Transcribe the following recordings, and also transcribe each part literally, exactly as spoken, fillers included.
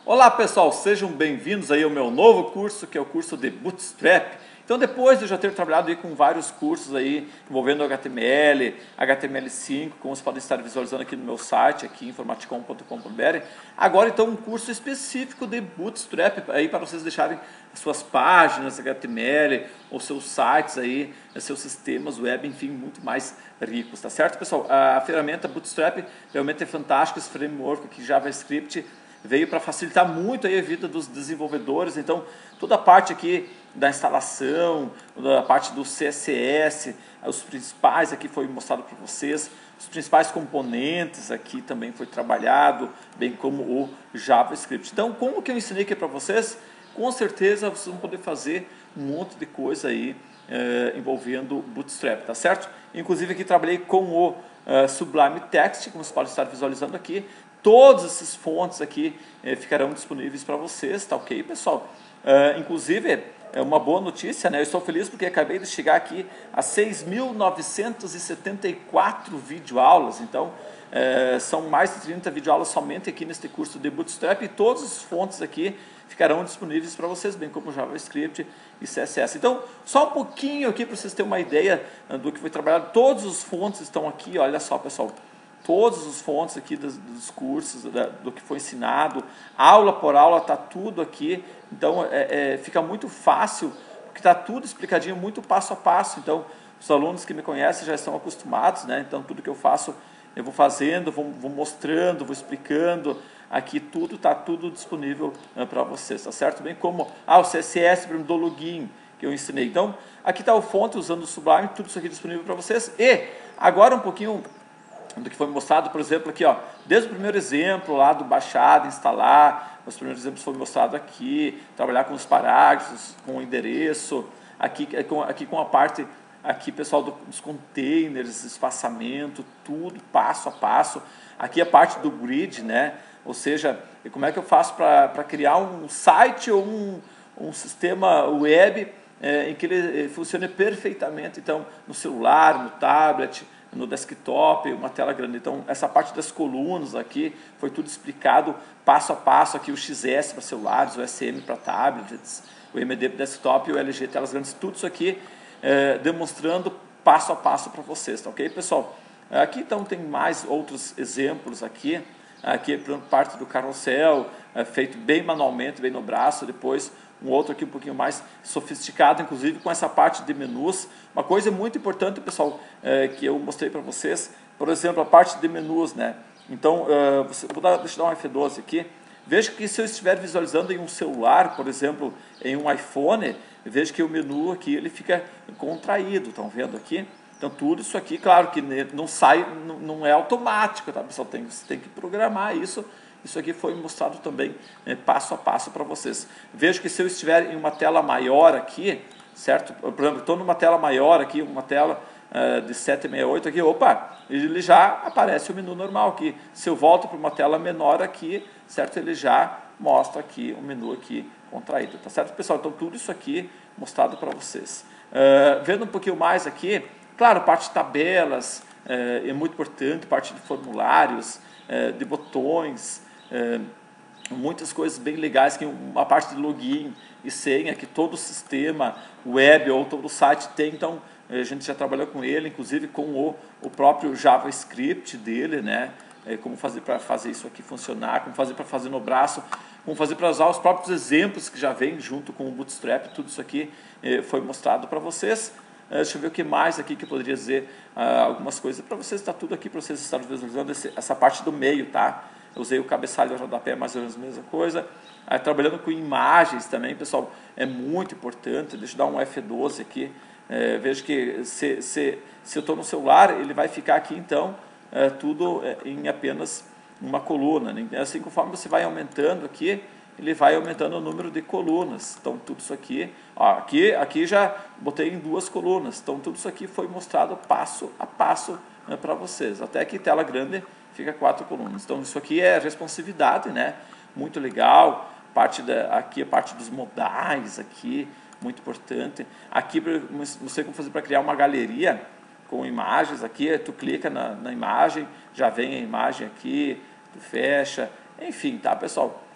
Olá pessoal, sejam bem-vindos aí ao meu novo curso, que é o curso de Bootstrap. Então depois de eu já ter trabalhado aí com vários cursos aí envolvendo H T M L, H T M L cinco, como vocês podem estar visualizando aqui no meu site, aqui informaticom ponto com ponto br, agora então um curso específico de Bootstrap aí para vocês deixarem as suas páginas H T M L ou seus sites aí, seus sistemas web, enfim, muito mais ricos, tá certo pessoal? A ferramenta Bootstrap realmente é fantástica, esse framework aqui JavaScript veio para facilitar muito aí a vida dos desenvolvedores. Então toda a parte aqui da instalação, a parte do C S S, os principais aqui foi mostrado para vocês, os principais componentes aqui também foi trabalhado, bem como o JavaScript. Então como que eu ensinei aqui para vocês? Com certeza vocês vão poder fazer um monte de coisa aí eh, envolvendo Bootstrap, tá certo? Inclusive aqui trabalhei com o eh, Sublime Text, como vocês podem estar visualizando aqui. Todos esses fontes aqui eh, ficarão disponíveis para vocês, tá ok, pessoal? Uh, inclusive, é uma boa notícia, né? Eu estou feliz porque acabei de chegar aqui a seis mil novecentas e setenta e quatro videoaulas. Então, uh, são mais de trinta videoaulas somente aqui neste curso de Bootstrap e todas as fontes aqui ficarão disponíveis para vocês, bem como JavaScript e C S S. Então, só um pouquinho aqui para vocês terem uma ideia uh, do que foi trabalhado. Todas as fontes estão aqui, olha só, pessoal. Todas as fontes aqui dos, dos cursos, da, do que foi ensinado, aula por aula, está tudo aqui. Então, é, é, fica muito fácil, porque está tudo explicadinho, muito passo a passo. Então, os alunos que me conhecem já estão acostumados, né? Então, tudo que eu faço, eu vou fazendo, vou, vou mostrando, vou explicando. Aqui tudo está tudo disponível né, para vocês, tá certo? Bem como ah, o C S S do login que eu ensinei. Então, aqui está o fonte usando o Sublime, tudo isso aqui disponível para vocês. E agora um pouquinho do que foi mostrado, por exemplo, aqui, ó, desde o primeiro exemplo lá do baixar, instalar, os primeiros exemplos foram mostrados aqui, trabalhar com os parágrafos, com o endereço, aqui, aqui com a parte, aqui pessoal, do, dos containers, espaçamento, tudo passo a passo, aqui a parte do grid, né, ou seja, como é que eu faço para criar um site ou um, um sistema web é, em que ele funcione perfeitamente, então, no celular, no tablet, no desktop, uma tela grande. Então, essa parte das colunas aqui foi tudo explicado passo a passo, aqui o X S para celulares, o S M para tablets, o M D para desktop e o L G telas grandes, tudo isso aqui é, demonstrando passo a passo para vocês, tá ok, pessoal? Aqui, então, tem mais outros exemplos aqui, aqui parte do carrossel, é, feito bem manualmente, bem no braço, depois um outro aqui um pouquinho mais sofisticado, inclusive com essa parte de menus. Uma coisa muito importante, pessoal, é, que eu mostrei para vocês, por exemplo, a parte de menus, né? Então, é, você, vou dar, deixa eu dar um F doze aqui. Veja que se eu estiver visualizando em um celular, por exemplo, em um iPhone, veja que o menu aqui ele fica contraído, estão vendo aqui? Então, tudo isso aqui, claro que não sai, não, não é automático, tá, pessoal? Tem, você tem que programar isso. Isso aqui foi mostrado também é, passo a passo para vocês. Vejo que se eu estiver em uma tela maior aqui, certo? Por exemplo, estou numa tela maior aqui, uma tela uh, de setecentos e sessenta e oito aqui, opa, ele já aparece o menu normal aqui. Se eu volto para uma tela menor aqui, certo? Ele já mostra aqui o menu aqui contraído, tá certo, pessoal? Então, tudo isso aqui mostrado para vocês. Uh, vendo um pouquinho mais aqui, claro, parte de tabelas uh, é muito importante, parte de formulários, uh, de botões, É, muitas coisas bem legais, que uma parte de login e senha que todo o sistema web ou todo o site tem. Então a gente já trabalhou com ele, inclusive com o, o próprio JavaScript dele, né? É, como fazer para fazer isso aqui funcionar, como fazer para fazer no braço, como fazer para usar os próprios exemplos que já vem junto com o Bootstrap. Tudo isso aqui é, foi mostrado para vocês. É, deixa eu ver o que mais aqui que eu poderia dizer, ah, algumas coisas para vocês. Está tudo aqui para vocês estarem visualizando esse, essa parte do meio, tá? Eu usei o cabeçalho e o rodapé, mais ou menos a mesma coisa. Aí, trabalhando com imagens também, pessoal, é muito importante. Deixa eu dar um F doze aqui. É, vejo que se, se, se eu estou no celular, ele vai ficar aqui, então, é, tudo em apenas uma coluna, né? Assim, conforme você vai aumentando aqui, ele vai aumentando o número de colunas. Então, tudo isso aqui, ó, aqui, aqui já botei em duas colunas. Então, tudo isso aqui foi mostrado passo a passo né, para vocês. Até que tela grande fica quatro colunas. Então, isso aqui é responsividade, né? Muito legal. Parte da, aqui a parte dos modais, aqui, muito importante. Aqui, não sei como fazer para criar uma galeria com imagens. Aqui, tu clica na, na imagem, já vem a imagem aqui, tu fecha. Enfim, tá, pessoal?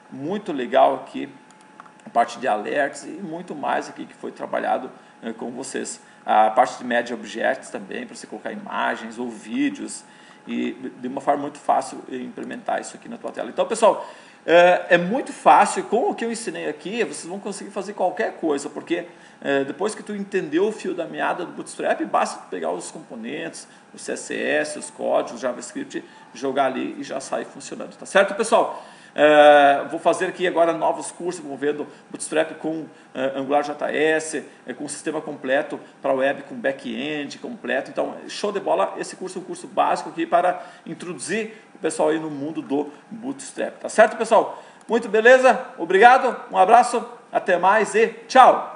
muito legal aqui, a parte de alertas e muito mais aqui que foi trabalhado eh, com vocês. A parte de Media Objects também, para você colocar imagens ou vídeos e de uma forma muito fácil implementar isso aqui na tua tela. Então, pessoal, é, é muito fácil. Com o que eu ensinei aqui, vocês vão conseguir fazer qualquer coisa, porque é, depois que tu entendeu o fio da meada do Bootstrap, basta pegar os componentes, o C S S, os códigos, o JavaScript, jogar ali e já sai funcionando. Tá certo, pessoal? É, vou fazer aqui agora novos cursos envolvendo Bootstrap com é, AngularJS, é, com sistema completo para web, com back-end completo. Então, show de bola. Esse curso é um curso básico aqui para introduzir o pessoal aí no mundo do Bootstrap. Tá certo, pessoal? Muito beleza? Obrigado, um abraço, até mais e tchau!